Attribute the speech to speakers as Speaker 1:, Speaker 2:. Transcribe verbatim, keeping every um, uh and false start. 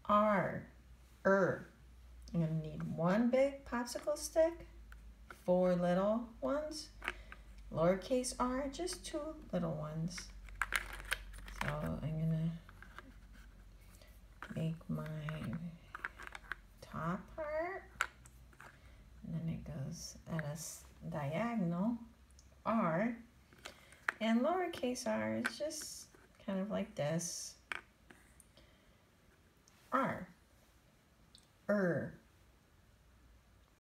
Speaker 1: R, er. I'm gonna need one big popsicle stick, four little ones, lowercase r, just two little ones. So I'm gonna make my top part, and then it goes at a diagonal, r, and lowercase r is just kind of like this, r, er.